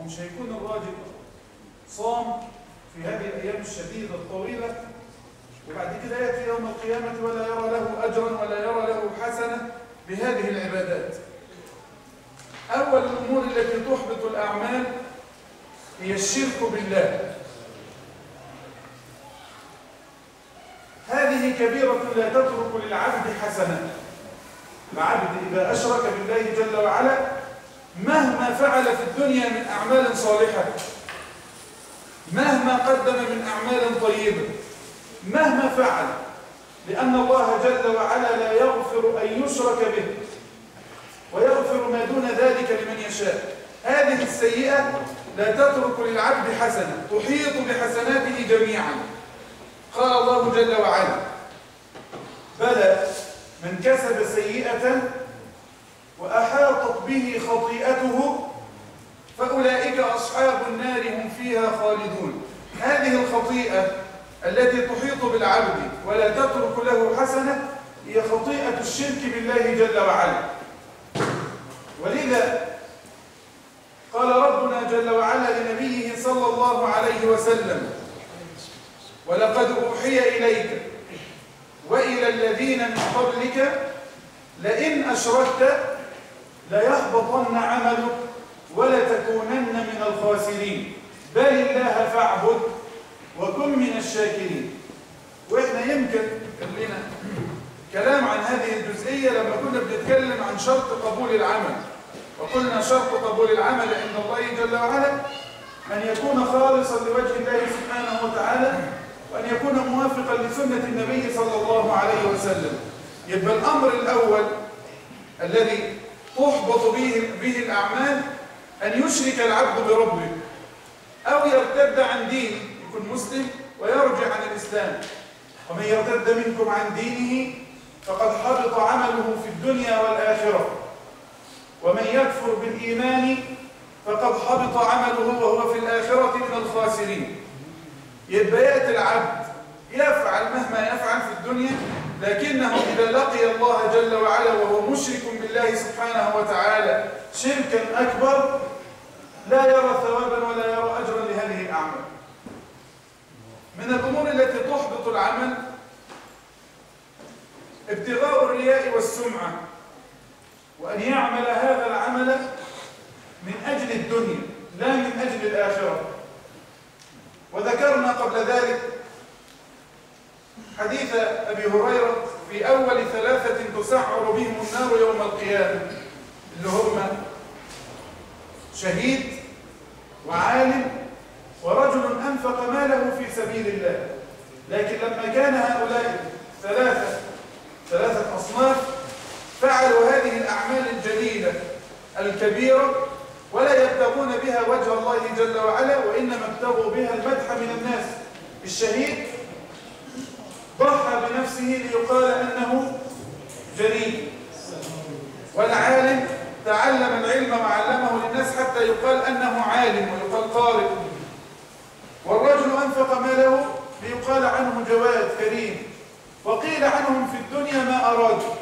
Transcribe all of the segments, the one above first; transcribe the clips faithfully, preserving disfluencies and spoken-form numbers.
ومش هيكون الراجل صام في هذه الأيام الشديدة الطويلة وبعد كده يأتي يوم القيامة ولا يرى له أجرا ولا يرى له حسنة بهذه العبادات. أول الأمور التي تحبط الأعمال هي الشرك بالله. هذه كبيرة لا تترك للعبد حسنة. العبد إذا أشرك بالله جل وعلا مهما فعل في الدنيا من أعمال صالحة، مهما قدم من أعمال طيبة، مهما فعل، لأن الله جل وعلا لا يغفر أن يشرك به ويغفر ما دون ذلك لمن يشاء. هذه السيئة لا تترك للعبد حسنة، تحيط بحسناته جميعا. قال الله جل وعلا: بلى من كسب سيئة وأحاطت به خطيئته فأولئك أصحاب النار هم فيها خالدون. هذه الخطيئة التي تحيط بالعبد ولا تترك له حسنة هي خطيئة الشرك بالله جل وعلا. ولذا قال ربنا جل وعلا لنبيه صلى الله عليه وسلم: ولقد أوحي إليك وإلى الذين من قبلك لئن أشركت ليحبطن عملك ولتكونن من الخاسرين بل الله فاعبد وكن من الشاكرين. وإحنا يمكن لنا كلام عن هذه الجزئية لما كنا بنتكلم عن شرط قبول العمل، وقلنا شرط قبول العمل عند الله جل وعلا أن يكون خالصا لوجه الله سبحانه وتعالى، وأن يكون موافقا لسنة النبي صلى الله عليه وسلم. يبقى الأمر الأول الذي تحبط به, به الأعمال أن يشرك العبد بربه أو يرتد عن دينه، يكون مسلم ويرجع عن الإسلام. ومن يرتد منكم عن دينه فقد حبط عمله في الدنيا والآخرة، ومن يكفر بالإيمان فقد حبط عمله وهو في الآخرة من الخاسرين. يبقى يأتي العبد يفعل مهما يفعل في الدنيا، لكنه إذا لقي الله جل وعلا وهو مشرك بالله سبحانه وتعالى شركا أكبر لا يرى ثوابا ولا يرى أجرا لهذه الأعمال. من الأمور التي تحبط العمل ابتغاء الرياء والسمعة، وأن يعمل هذا العمل من أجل الدنيا لا من أجل الآخرة. وذكرنا قبل ذلك حديث أبي هريرة في أول ثلاثة تسعر بهم النار يوم القيامة، اللي هم شهيد وعالم ورجل أنفق ماله في سبيل الله. لكن لما كان هؤلاء ثلاثة ثلاثة أصناف فعلوا هذه الأعمال الجليلة الكبيرة ولا يبتغون بها وجه الله جل وعلا، وإنما ابتغوا بها المدح من الناس. الشهيد ضحى بنفسه ليقال أنه جليل، والعالم تعلم العلم وعلمه للناس حتى يقال أنه عالم ويقال قارئ، والرجل أنفق ماله ليقال عنه جواد كريم، وقيل عنهم في الدنيا ما أرادوا،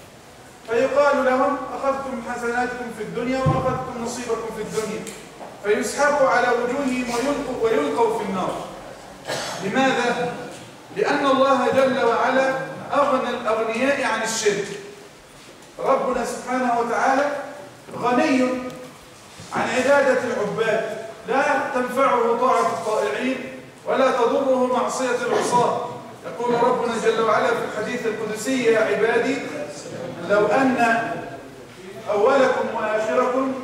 فيقال لهم أخذتم حسناتكم في الدنيا وأخذتم نصيبكم في الدنيا، فيسحبوا على وجوههم ويلقوا, ويلقوا في النار. لماذا؟ لأن الله جل وعلا أغنى الأغنياء عن الشرك. ربنا سبحانه وتعالى غني عن عبادة العباد، لا تنفعه طاعة الطائعين ولا تضره معصية العصاة. يقول ربنا جل وعلا في الحديث القدسي: يا عبادي لو أن أولكم وآخركم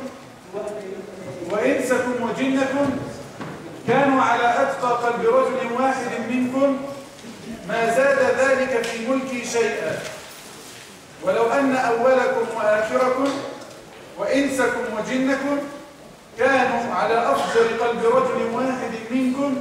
وإنسكم وجنكم كانوا على أتقى قلب رجل واحد منكم ما زاد ذلك في ملكي شيئا، ولو أن أولكم وآخركم وإنسكم وجنكم كانوا على أفجر قلب رجل واحد منكم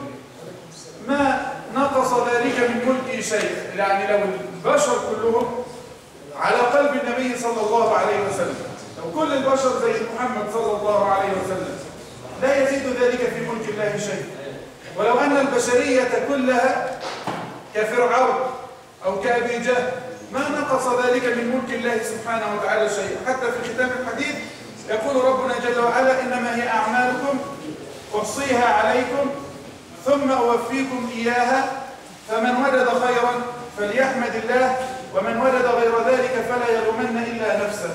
ما نقص ذلك من ملكي شيئا. يعني لو البشر كلهم على قلب النبي صلى الله عليه وسلم، لو كل البشر زي محمد صلى الله عليه وسلم لا يزيد ذلك في ملك الله شيء. ولو أن البشرية كلها كفرعون أو كأبي جهل ما نقص ذلك من ملك الله سبحانه وتعالى شيئا. حتى في ختام الحديث يقول ربنا جل وعلا: إنما هي أعمالكم أحصيها عليكم ثم أوفيكم إياها، فمن وجد خيرا فليحمد الله، ومن وجد غير ذلك فلا يلومن إلا نفسه.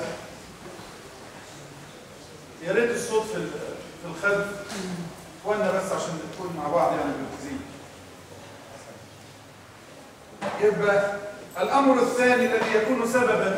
يا ريت الصوت في في الخلف وانا بس عشان نكون مع بعض يعني مركزين. يبقى الأمر الثاني الذي يكون سببا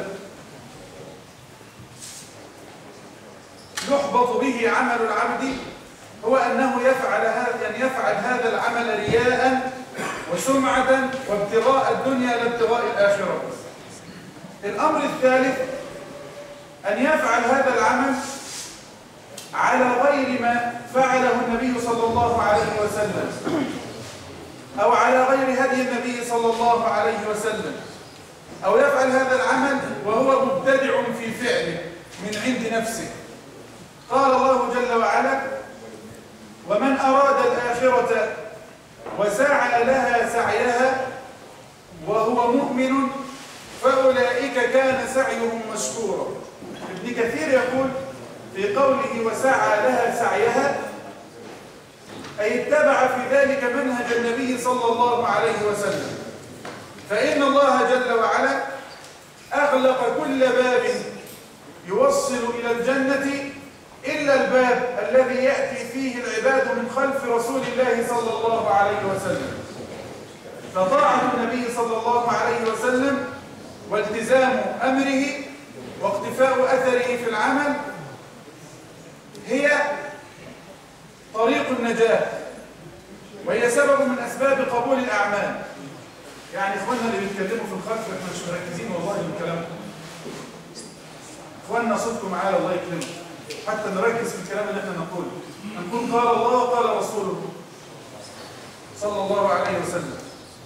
يحبط به عمل العبد هو أنه يفعل هذا أن يفعل هذا العمل رياء وسمعة وابتغاء الدنيا لا ابتغاء الآخرة. الأمر الثالث أن يفعل هذا العمل على غير ما فعله النبي صلى الله عليه وسلم، أو على غير هدي النبي صلى الله عليه وسلم، أو يفعل هذا العمل وهو مبتدع في فعله من عند نفسه. قال الله جل وعلا: ومن أراد الآخرة وسعى لها سعيها وهو مؤمن فأولئك كان سعيهم مشكورا. ابن كثير يقول في قوله وسعى لها سعيها أي اتبع في ذلك منهج النبي صلى الله عليه وسلم، فإن الله جل وعلا أغلق كل باب يوصل إلى الجنة إلا الباب الذي يأتي فيه العباد من خلف رسول الله صلى الله عليه وسلم. فطاعة النبي صلى الله عليه وسلم والتزام أمره واقتفاء أثره في العمل هي طريق النجاة، وهي سبب من أسباب قبول الأعمال. يعني إخواننا اللي بيتكلموا في الخلف إحنا مش مركزين والله بالكلام. إخواننا صوتكم معايا الله يكرمكم، حتى نركز في الكلام اللي احنا نقوله. نقول قال الله وقال رسوله صلى الله عليه وسلم.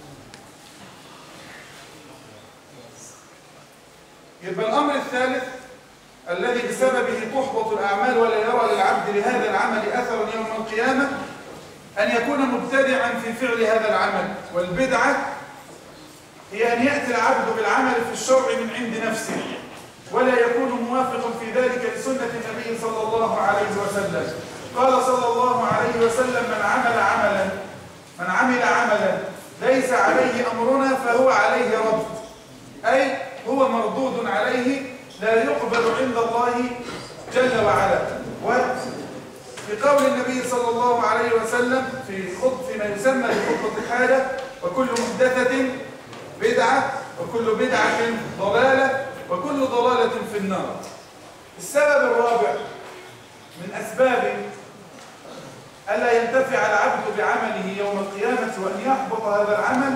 يبقى الأمر الثالث الذي بسببه تحبط الأعمال ولا يرى للعبد لهذا العمل أثرا يوم القيامة أن يكون مبتدعا في فعل هذا العمل. والبدعة هي أن يأتي العبد بالعمل في الشرع من عند نفسه ولا يكون موافقا في ذلك لسنة النبي صلى الله عليه وسلم. قال صلى الله عليه وسلم: من عمل عملا من عمل عملا ليس عليه أمرنا فهو عليه رد، أي هو مردود عليه لا يقبل عند الله جل وعلا. وفي قول النبي صلى الله عليه وسلم في خطبة فيما يسمى بخطبة الحاجة: وكل محدثة بدعة وكل بدعة ضلالة وكل ضلالة في النار. السبب الرابع من أسباب ألا ينتفع العبد بعمله يوم القيامة وأن يحبط هذا العمل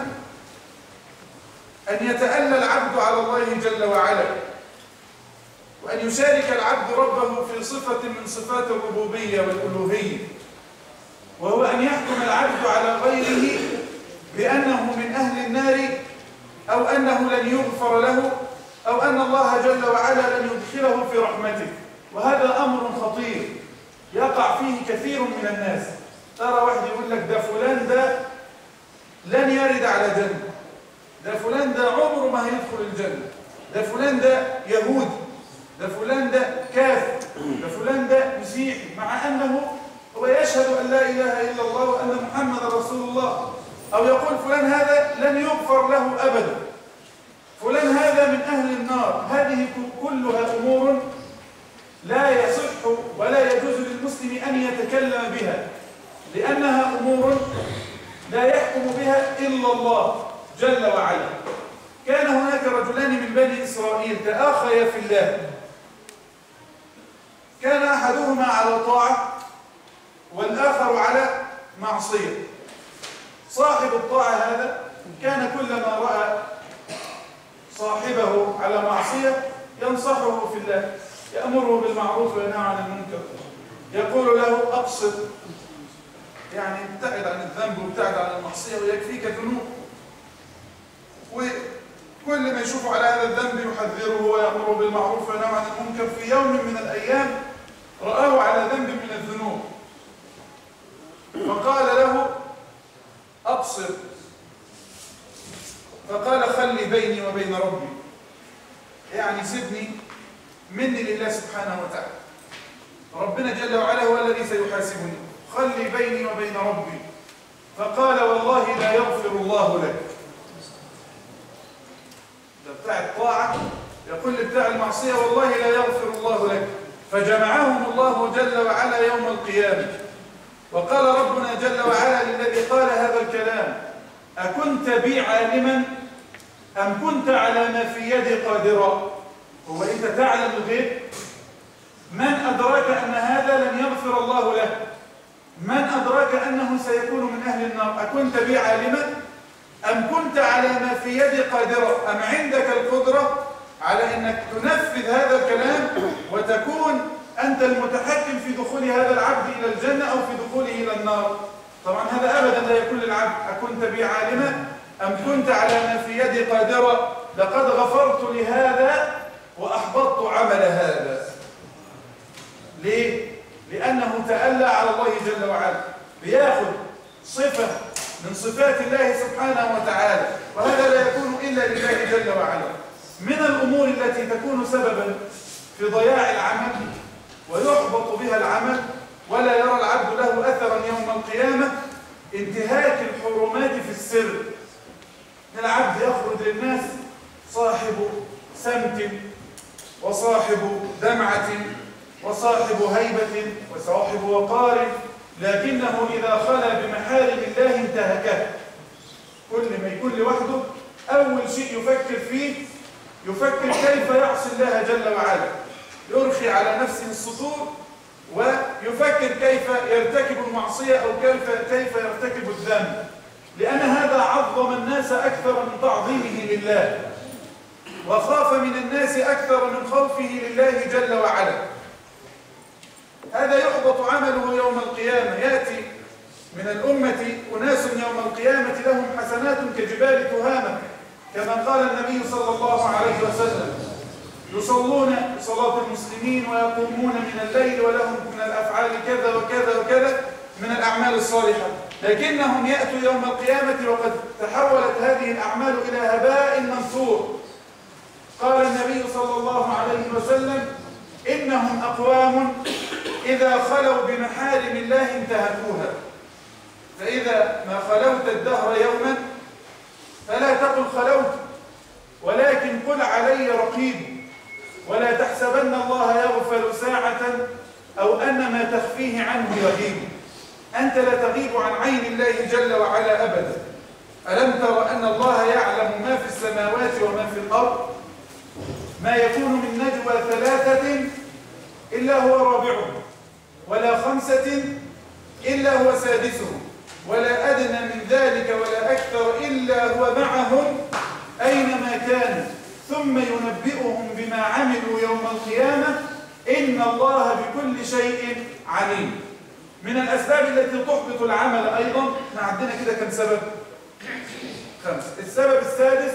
أن يتألى العبد على الله جل وعلا، وأن يشارك العبد ربه في صفة من صفات الربوبية والألوهية، وهو أن يحكم العبد على غيره بأنه من أهل النار أو أنه لن يغفر له أو أن الله جل وعلا لن يدخله في رحمته. وهذا أمر خطير يقع فيه كثير من الناس. ترى واحد يقول لك ده فلان ده لن يرد على جنة، ده فلان ده عمره ما هيدخل الجنة، ده فلان ده يهودي، ده فلان ده كافر، ده فلان ده مسيحي، مع أنه هو يشهد أن لا إله إلا الله وأن محمد رسول الله. أو يقول فلان هذا لن يغفر له أبدا، فلان هذا من أهل النار. هذه كلها أمور لا يصح ولا يجوز للمسلم أن يتكلم بها، لأنها أمور لا يحكم بها إلا الله جل وعلا. كان هناك رجلان من بني إسرائيل تآخيا في الله، كان أحدهما على طاعة والآخر على معصية. صاحب الطاعة هذا كان كلما رأى صاحبه على معصية ينصحه في الله، يأمره بالمعروف وينهى عن المنكر، يقول له أقصد، يعني ابتعد عن الذنب وابتعد عن المعصية ويكفيك ذنوب. وكل ما يشوفه على هذا الذنب يحذره ويأمره بالمعروف وينهى عن المنكر. في يوم من الأيام رآه على ذنب من الذنوب فقال له أقصر، فقال خلي بيني وبين ربي، يعني سيبني مني لله سبحانه وتعالى، ربنا جل وعلا هو الذي سيحاسبني، خلي بيني وبين ربي. فقال والله لا يغفر الله لك. ده بتاع الطاعة يقول لبتاع المعصية والله لا يغفر الله لك. فجمعهم الله جل وعلا يوم القيامة، وقال ربنا جل وعلا للذي قال هذا الكلام: أكنت بي عالما أم كنت على ما في يدي قادرا؟ هو أنت تعلم الغيب؟ من أدراك أن هذا لن يغفر الله له؟ من أدراك أنه سيكون من أهل النار؟ أكنت بي عالما أم كنت على ما في يدي قادرا؟ أم عندك القدرة على أنك تنفذ هذا الكلام وتكون أنت المتحكم في دخول هذا العبد إلى الجنة أو في دخوله إلى النار؟ طبعا هذا أبدا لا يكون للعبد. أكنت بي عالما أم كنت على ما في يدي قادرا؟ لقد غفرت لهذا وأحبطت عمل هذا. ليه؟ لأنه تألى على الله جل وعلا، بياخذ صفة من صفات الله سبحانه وتعالى، وهذا لا يكون إلا لله جل وعلا. من الأمور التي تكون سببا في ضياع العمل ويحبط بها العمل ولا يرى العبد له أثرا يوم القيامة انتهاك الحرمات في السر. العبد يخرج للناس صاحب سمت وصاحب دمعة وصاحب هيبة وصاحب وقار، لكنه إذا خلا بمحارم الله انتهكه. كل ما يكون لوحده أول شيء يفكر فيه يفكر كيف يعصي الله جل وعلا، يرخي على نفسه السطور ويفكر كيف يرتكب المعصية أو كيف كيف يرتكب الذنب، لأن هذا عظم الناس أكثر من تعظيمه لله، وخاف من الناس أكثر من خوفه لله جل وعلا. هذا يحبط عمله يوم القيامة. يأتي من الأمة أناس يوم القيامة لهم حسنات كجبال تهامة، كما قال النبي صلى الله عليه وسلم: يصلون صلاة المسلمين ويقومون من الليل ولهم من الأفعال كذا وكذا وكذا من الأعمال الصالحة، لكنهم يأتوا يوم القيامة وقد تحولت هذه الأعمال إلى هباء منثور. قال النبي صلى الله عليه وسلم: إنهم أقوام إذا خلوا بمحارم الله انتهكوها، فإذا ما خلوت الدهر يوما فلا تقل خلوت، ولكن قل علي رقيب، ولا تحسبن الله يغفل ساعة أو أن ما تخفيه عنه يغيب. أنت لا تغيب عن عين الله جل وعلا أبدا. ألم تر أن الله يعلم ما في السماوات وما في الأرض؟ ما يكون من نجوى ثلاثة إلا هو رابعهم، ولا خمسة إلا هو سادسهم، ولا أدنى من ذلك ولا أكثر إلا هو معهم أينما كانوا، ثم ينبئهم بما عملوا يوم القيامة، إن الله بكل شيء عليم. من الأسباب التي تحبط العمل أيضا، احنا عندنا كده كم سبب؟ خمسة. السبب السادس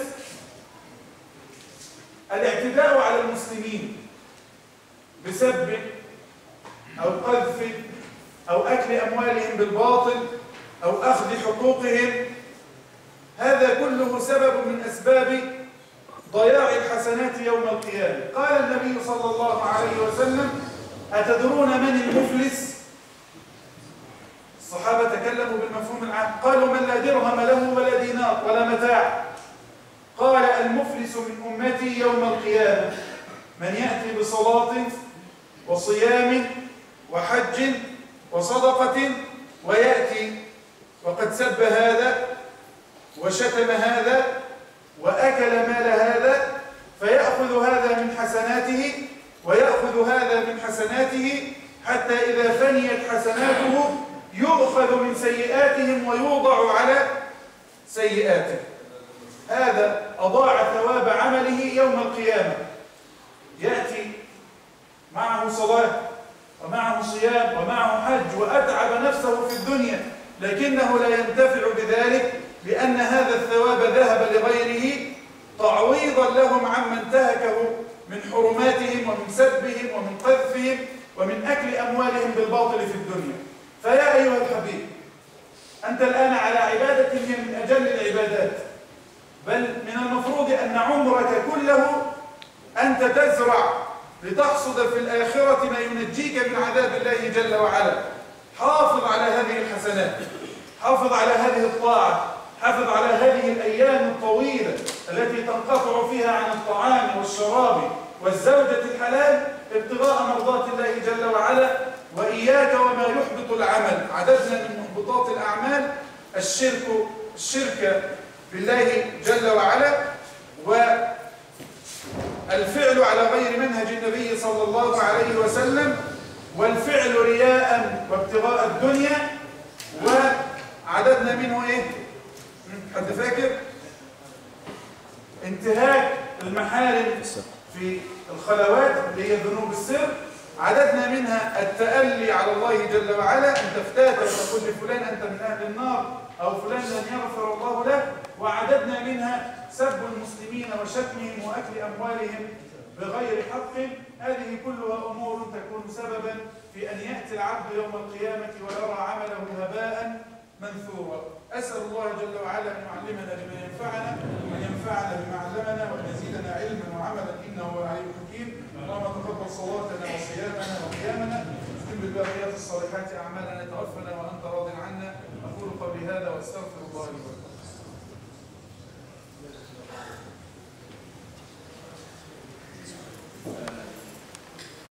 الاعتداء على المسلمين بسب أو قذف أو أكل أموالهم بالباطل أو أخذ حقوقهم. هذا كله سبب من أسباب ضياع الحسنات يوم القيامة. قال النبي صلى الله عليه وسلم: أتدرون من المفلس؟ الصحابة تكلموا بالمفهوم العام، قالوا: من لا درهم له ولا دينار ولا متاع. قال: المفلس من أمتي يوم القيامة من يأتي بصلاة وصيام وحج وصدقة ويأتي وقد سب هذا وشتم هذا وأكل مال هذا، فيأخذ هذا من حسناته ويأخذ هذا من حسناته، حتى إذا فنيت حسناته يؤخذ من سيئاتهم ويوضع على سيئاته. هذا أضاع ثواب عمله يوم القيامة. يأتي معه صلاة ومعه صيام ومعه حج وأتعب نفسه في الدنيا، لكنه لا ينتفع بذلك، لأن هذا الثواب ذهب لغيره تعويضا لهم عما انتهكه من حرماتهم ومن سبهم ومن قذفهم ومن أكل أموالهم بالباطل في الدنيا. فيا أيها الحبيب، أنت الآن على عبادة هي من أجل العبادات، بل من المفروض أن عمرك كله أنت تزرع لتحصد في الآخرة ما ينجيك من عذاب الله جل وعلا. حافظ على هذه الحسنات، حافظ على هذه الطاعة، حافظ على هذه الأيام الطويلة التي تنقطع فيها عن الطعام والشراب والزوجة الحلال ابتغاء مرضات الله جل وعلا. وإياك وما يحبط العمل. عددنا من محبطات الأعمال الشرك الشرك بالله جل وعلا، والفعل على غير منهج النبي صلى الله عليه وسلم، والفعل رياء وابتغاء الدنيا. وعددنا منه ايه؟ حد فاكر؟ انتهاك المحارم في الخلوات اللي هي ذنوب السر. عددنا منها التألي على الله جل وعلا، أن تفتات وتقول لفلان أنت من أهل النار أو فلان لن يغفر الله له. وعددنا منها سب المسلمين وشتمهم وأكل أموالهم بغير حق. هذه كلها أمور تكون سببا في أن يأتي العبد يوم القيامة ويرى عمله هباء منثورا. أسأل الله جل وعلا أن يعلمنا بما ينفعنا وأن ينفعنا بما علمنا وأن يزيدنا علما وعملا إنه هو العليم الحكيم. اللهم تقبل صلاتنا وصيامنا وقيامنا، اختم بالباقيات الصالحات أعمالنا، توفنا وأنت راض عنا. أقول قولي هذا وأستغفر الله لي ولكم.